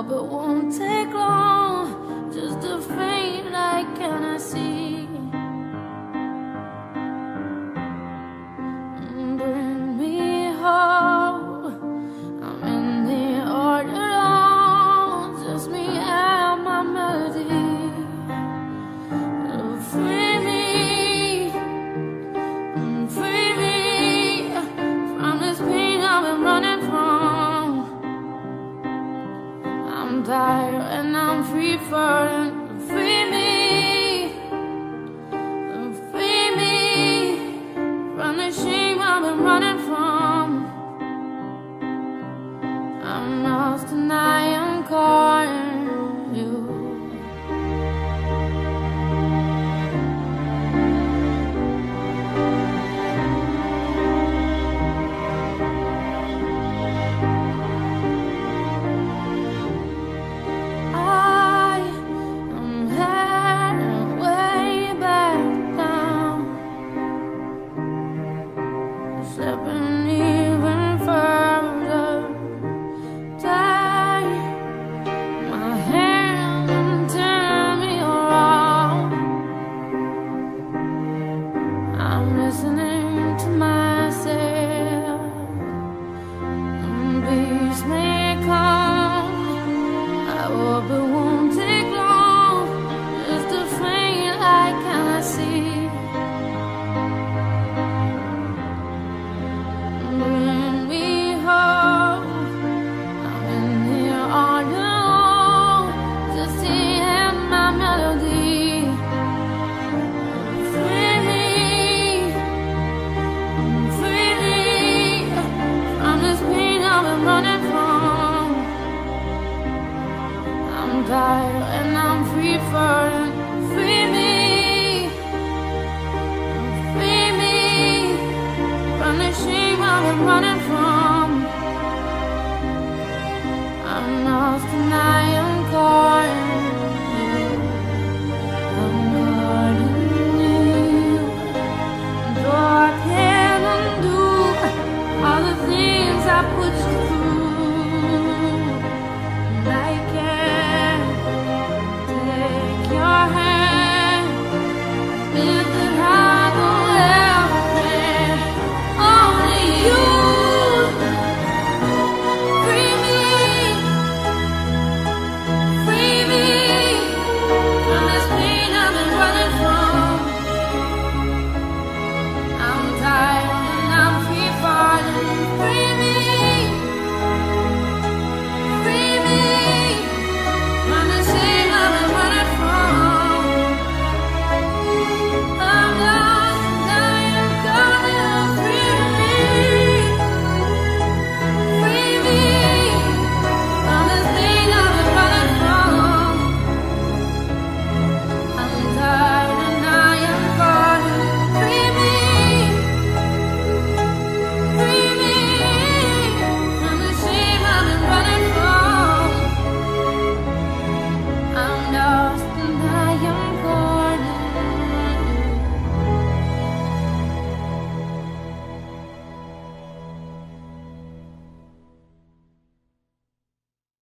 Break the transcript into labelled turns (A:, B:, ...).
A: but won't take long. Just a faint light can I see. Bring me home. I'm in the order on, just me and my melody. Free me from this pain I've been running from. I'm tired and I'm free falling. Free me from the shame I've been running from. I'm lost and I am calling you. Slipping even further, tie my hand and turn me around. I'm listening to myself, and peace may come. I hope it won't take long. Just a faint light can I see. Bring me home. I'm in here all alone, just hearing my melody. Free me from this pain I've been running from. I'm tired and I'm free falling. Free me from the shame I've been running from. I'm lost and